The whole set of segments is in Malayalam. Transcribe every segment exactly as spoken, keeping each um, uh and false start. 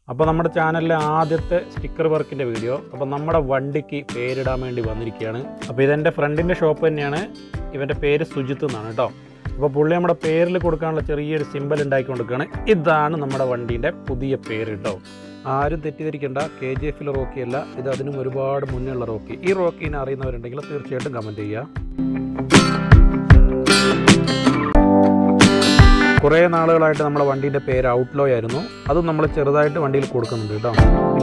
അപ്പോൾ നമ്മുടെ ചാനലിലെ ആദ്യത്തെ സ്റ്റിക്കർ വർക്കിൻ്റെ വീഡിയോ. അപ്പോൾ നമ്മുടെ വണ്ടിക്ക് പേരിടാൻ വേണ്ടി വന്നിരിക്കുകയാണ്. അപ്പോൾ ഇതെൻ്റെ ഫ്രണ്ടിൻ്റെ ഷോപ്പ് തന്നെയാണ്. ഇവൻ്റെ പേര് സുജിത്ത് എന്നാണ് കേട്ടോ. അപ്പോൾ പുള്ളി നമ്മുടെ പേരിൽ കൊടുക്കാനുള്ള ചെറിയൊരു സിമ്പൽ ഉണ്ടാക്കി കൊടുക്കുകയാണ്. ഇതാണ് നമ്മുടെ വണ്ടീൻ്റെ പുതിയ പേര് കേട്ടോ. ആരും തെറ്റിദ്ധരിക്കേണ്ട, കെ ജി എഫിൽ റോക്കി അല്ല, ഇത് അതിനും ഒരുപാട് മുന്നേ ഉള്ള റോക്കി. ഈ റോക്കിനെ അറിയുന്നവരുണ്ടെങ്കിൽ തീർച്ചയായിട്ടും കമൻറ്റ് ചെയ്യുക. കുറേ നാളുകളായിട്ട് നമ്മുടെ വണ്ടീൻ്റെ പേര് ഔട്ട്ലോ ആയിരുന്നു. അതും നമ്മൾ ചെറുതായിട്ട് വണ്ടിയിൽ കൊടുക്കുന്നുണ്ട് കേട്ടോ.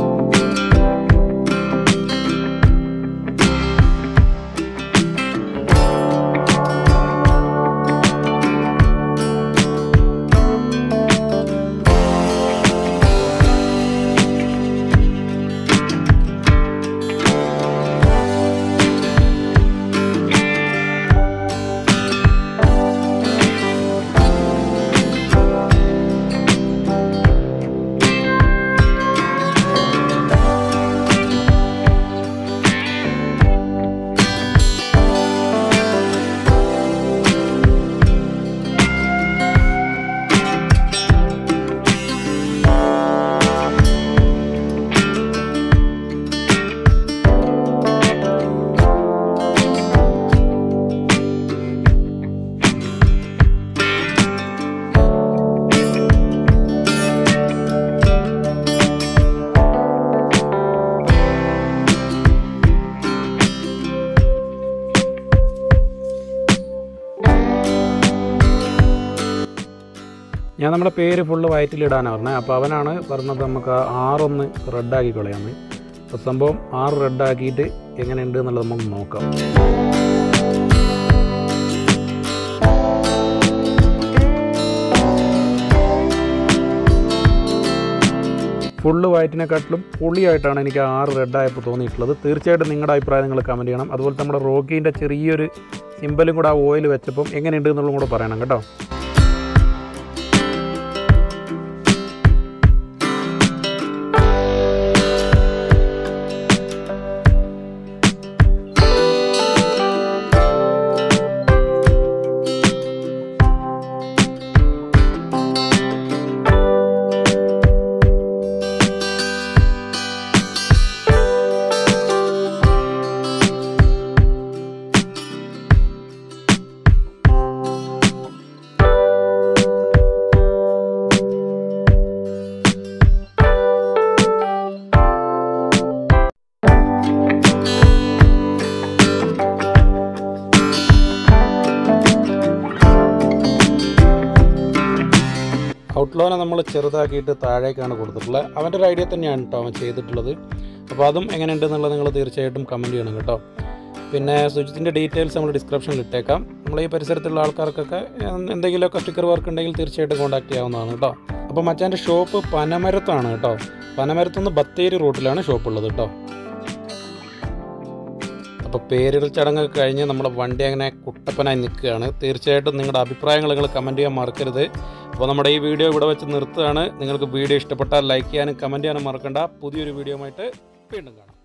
ഞാൻ നമ്മുടെ പേര് ഫുള്ള് വയറ്റിലിടാനാണ് പറഞ്ഞത്. അപ്പോൾ അവനാണ് പറഞ്ഞത് നമുക്ക് ആറൊന്ന് റെഡാക്കി കളയാമെന്ന്. അപ്പോൾ സംഭവം ആറ് റെഡാക്കിയിട്ട് എങ്ങനെയുണ്ട് എന്നുള്ളത് നമുക്ക് നോക്കാം. ഫുള്ള് വയറ്റിനെക്കാട്ടിലും പൊളിയായിട്ടാണ് എനിക്ക് ആറ് റെഡായപ്പോൾ തോന്നിയിട്ടുള്ളത്. തീർച്ചയായിട്ടും നിങ്ങളുടെ അഭിപ്രായം നിങ്ങൾ കമൻറ്റ് ചെയ്യണം. അതുപോലെ നമ്മുടെ റോക്കീൻ്റെ ചെറിയൊരു സിമ്പലും കൂടെ ആ ഓയിൽ വെച്ചപ്പം എങ്ങനെയുണ്ട് എന്നുള്ളതും കൂടെ പറയണം കേട്ടോ. ഔട്ട്ലോനെ നമ്മൾ ചെറുതാക്കിയിട്ട് താഴേക്കാണ് കൊടുത്തിട്ടുള്ളത്. അവൻ്റെ ഒരു ഐഡിയ തന്നെയാണ് കേട്ടോ അവൻ ചെയ്തിട്ടുള്ളത്. അപ്പോൾ അതും എങ്ങനെയുണ്ട് എന്നുള്ളത് നിങ്ങൾ തീർച്ചയായിട്ടും കമൻറ്റ് ചെയ്യണം കേട്ടോ. പിന്നെ സുജിത്തിൻ്റെ ഡീറ്റെയിൽസ് നമ്മൾ ഡിസ്ക്രിപ്ഷനിൽ ഇട്ടേക്കാം. നമ്മൾ ഈ പരിസരത്തുള്ള ആൾക്കാർക്കൊക്കെ എന്തെങ്കിലുമൊക്കെ സ്റ്റിക്കർ വർക്ക് ഉണ്ടെങ്കിൽ തീർച്ചയായിട്ടും കോൺടാക്ട് ചെയ്യാവുന്നതാണ് കേട്ടോ. അപ്പോൾ മച്ചാൻ്റെ ഷോപ്പ് പനമരത്താണ് കേട്ടോ. പനമരത്തുനിന്ന് ബത്തേരി റൂട്ടിലാണ് ഷോപ്പ് ഉള്ളത് കേട്ടോ. അപ്പോൾ പേരിടൽ ചടങ്ങൊക്കെ കഴിഞ്ഞ് നമ്മുടെ വണ്ടി അങ്ങനെ കുട്ടപ്പനായി നിൽക്കുകയാണ്. തീർച്ചയായിട്ടും നിങ്ങളുടെ അഭിപ്രായങ്ങൾ നിങ്ങൾ കമൻറ്റ് ചെയ്യാൻ മറക്കരുത്. അപ്പോൾ നമ്മുടെ ഈ വീഡിയോ ഇവിടെ വെച്ച് നിർത്തുകയാണ്. നിങ്ങൾക്ക് വീഡിയോ ഇഷ്ടപ്പെട്ടാൽ ലൈക്ക് ചെയ്യാനും കമൻറ്റ് ചെയ്യാനും മറക്കണ്ട. പുതിയൊരു വീഡിയോ ആയിട്ട് വീണ്ടും കാണാം.